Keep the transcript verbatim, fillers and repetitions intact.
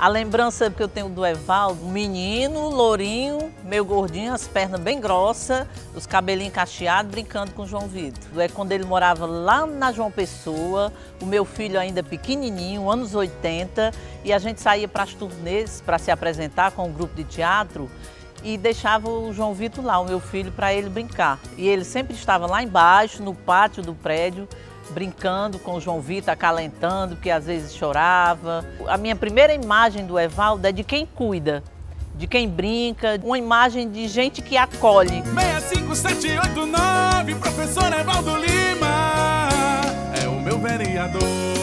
A lembrança que eu tenho do Evaldo, um menino, lourinho, meio gordinho, as pernas bem grossas, os cabelinhos cacheados, brincando com o João Vitor. É quando ele morava lá na João Pessoa, o meu filho ainda pequenininho, anos oitenta, e a gente saía para as turnês para se apresentar com um grupo de teatro e deixava o João Vitor lá, o meu filho, para ele brincar. E ele sempre estava lá embaixo, no pátio do prédio, brincando com o João Vitor, acalentando, porque às vezes chorava. A minha primeira imagem do Evaldo é de quem cuida, de quem brinca, uma imagem de gente que acolhe. seis cinco sete oito nove, professor Evaldo Lima, é o meu vereador.